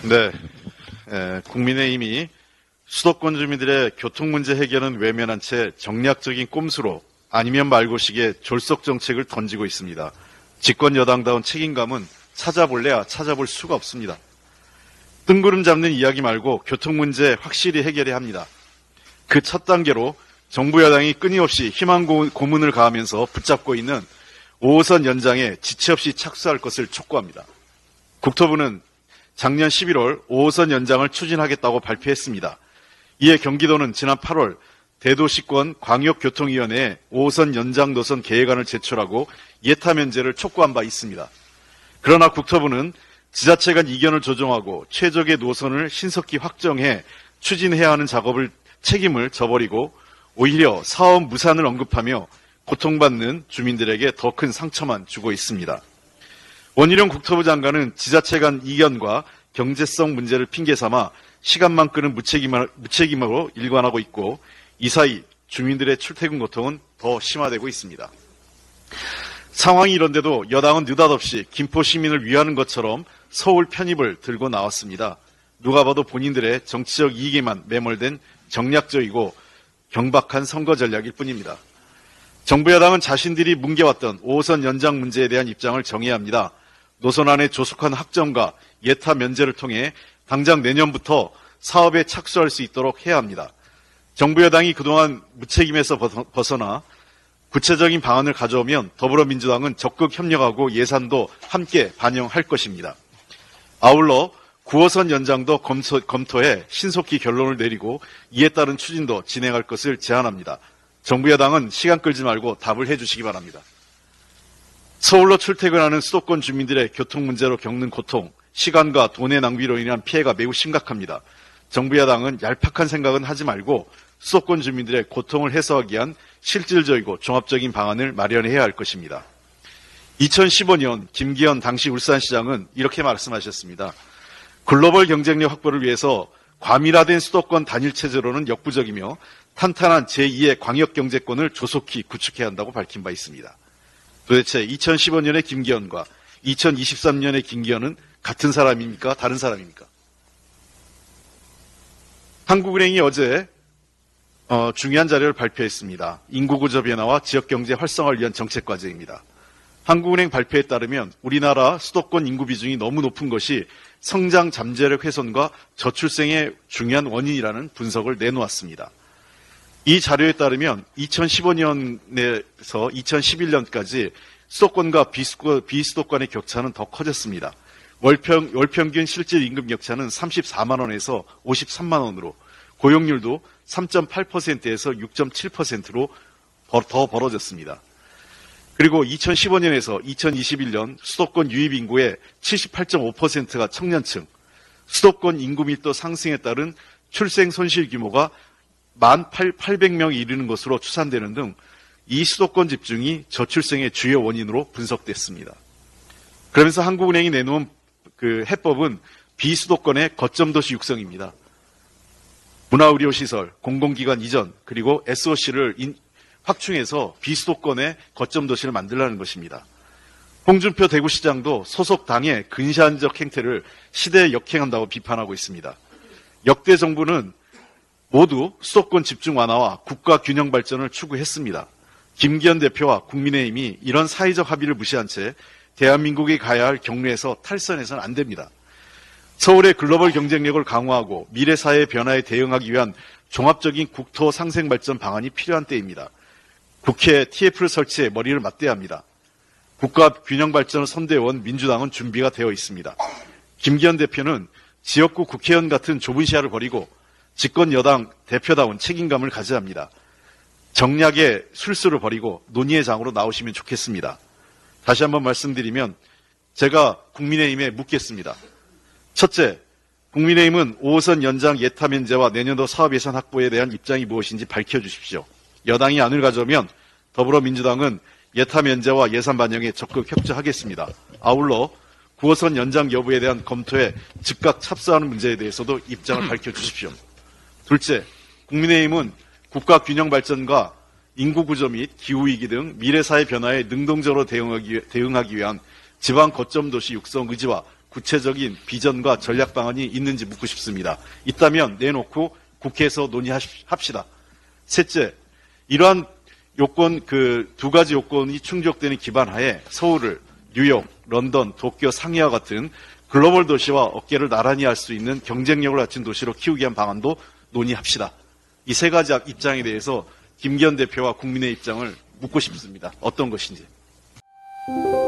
네, 국민의힘이 수도권 주민들의 교통 문제 해결은 외면한 채 정략적인 꼼수로 아니면 말고식의 졸속 정책을 던지고 있습니다. 집권 여당다운 책임감은 찾아볼래야 찾아볼 수가 없습니다. 뜬구름 잡는 이야기 말고 교통 문제 확실히 해결해야 합니다. 그 첫 단계로 정부 여당이 끊임없이 희망 고문을 가하면서 붙잡고 있는 5호선 연장에 지체 없이 착수할 것을 촉구합니다. 국토부는 작년 11월 5호선 연장을 추진하겠다고 발표했습니다. 이에 경기도는 지난 8월 대도시권 광역교통위원회에 5호선 연장 노선 계획안을 제출하고 예타 면제를 촉구한 바 있습니다. 그러나 국토부는 지자체 간 이견을 조정하고 최적의 노선을 신속히 확정해 추진해야 하는 책임을 져버리고 오히려 사업 무산을 언급하며 고통받는 주민들에게 더 큰 상처만 주고 있습니다. 원희룡 국토부 장관은 지자체 간 이견과 경제성 문제를 핑계삼아 시간만 끄는 무책임으로 일관하고 있고 이 사이 주민들의 출퇴근 고통은 더 심화되고 있습니다. 상황이 이런데도 여당은 느닷없이 김포 시민을 위하는 것처럼 서울 편입을 들고 나왔습니다. 누가 봐도 본인들의 정치적 이익에만 매몰된 정략적이고 경박한 선거 전략일 뿐입니다. 정부 여당은 자신들이 뭉개왔던 5호선 연장 문제에 대한 입장을 정해야 합니다. 노선안의 조속한 확정과 예타 면제를 통해 당장 내년부터 사업에 착수할 수 있도록 해야 합니다. 정부 여당이 그동안 무책임에서 벗어나 구체적인 방안을 가져오면 더불어민주당은 적극 협력하고 예산도 함께 반영할 것입니다. 아울러 9호선 연장도 검토해 신속히 결론을 내리고 이에 따른 추진도 진행할 것을 제안합니다. 정부 여당은 시간 끌지 말고 답을 해주시기 바랍니다. 서울로 출퇴근하는 수도권 주민들의 교통 문제로 겪는 고통, 시간과 돈의 낭비로 인한 피해가 매우 심각합니다. 정부 여당은 얄팍한 생각은 하지 말고 수도권 주민들의 고통을 해소하기 위한 실질적이고 종합적인 방안을 마련해야 할 것입니다. 2015년 김기현 당시 울산시장은 이렇게 말씀하셨습니다. 글로벌 경쟁력 확보를 위해서 과밀화된 수도권 단일 체제로는 역부족이며 탄탄한 제2의 광역경제권을 조속히 구축해야 한다고 밝힌 바 있습니다. 도대체 2015년의 김기현과 2023년의 김기현은 같은 사람입니까? 다른 사람입니까? 한국은행이 어제 중요한 자료를 발표했습니다. 인구구조 변화와 지역경제 활성화를 위한 정책과제입니다. 한국은행 발표에 따르면 우리나라 수도권 인구 비중이 너무 높은 것이 성장 잠재력 훼손과 저출생의 중요한 원인이라는 분석을 내놓았습니다. 이 자료에 따르면 2015년에서 2011년까지 수도권과 비수도권의 격차는 더 커졌습니다. 월평균 실질 임금 격차는 34만 원에서 53만 원으로 고용률도 3.8%에서 6.7%로 더 벌어졌습니다. 그리고 2015년에서 2021년 수도권 유입 인구의 78.5%가 청년층, 수도권 인구 밀도 상승에 따른 출생 손실 규모가 18,800명에 이르는 것으로 추산되는 등 이 수도권 집중이 저출생의 주요 원인으로 분석됐습니다. 그러면서 한국은행이 내놓은 그 해법은 비수도권의 거점도시 육성입니다. 문화의료시설, 공공기관 이전, 그리고 SOC를 확충해서 비수도권의 거점도시를 만들라는 것입니다. 홍준표 대구시장도 소속 당의 근시안적 행태를 시대에 역행한다고 비판하고 있습니다. 역대 정부는 모두 수도권 집중 완화와 국가 균형 발전을 추구했습니다. 김기현 대표와 국민의힘이 이런 사회적 합의를 무시한 채 대한민국이 가야 할 경로에서 탈선해서는 안 됩니다. 서울의 글로벌 경쟁력을 강화하고 미래 사회의 변화에 대응하기 위한 종합적인 국토 상생 발전 방안이 필요한 때입니다. 국회에 TF를 설치해 머리를 맞대야 합니다. 국가 균형 발전을 선대해온 민주당은 준비가 되어 있습니다. 김기현 대표는 지역구 국회의원 같은 좁은 시야를 버리고 집권 여당 대표다운 책임감을 가져야 합니다. 정략의 술수를 버리고 논의의 장으로 나오시면 좋겠습니다. 다시 한번 말씀드리면 제가 국민의힘에 묻겠습니다. 첫째, 국민의힘은 5호선 연장 예타 면제와 내년도 사업 예산 확보에 대한 입장이 무엇인지 밝혀주십시오. 여당이 안을 가져오면 더불어민주당은 예타 면제와 예산 반영에 적극 협조하겠습니다. 아울러 9호선 연장 여부에 대한 검토에 즉각 착수하는 문제에 대해서도 입장을 밝혀주십시오. 둘째, 국민의힘은 국가 균형 발전과 인구구조 및 기후위기 등 미래사회 변화에 능동적으로 대응하기 위한 지방 거점도시 육성 의지와 구체적인 비전과 전략 방안이 있는지 묻고 싶습니다. 있다면 내놓고 국회에서 논의합시다. 셋째, 이러한 요건, 두 가지 요건이 충족되는 기반 하에 서울을 뉴욕, 런던, 도쿄, 상해와 같은 글로벌 도시와 어깨를 나란히 할 수 있는 경쟁력을 갖춘 도시로 키우기 위한 방안도 논의합시다. 이 세 가지 입장에 대해서 김기현 대표와 국민의 입장을 묻고 싶습니다. 어떤 것인지.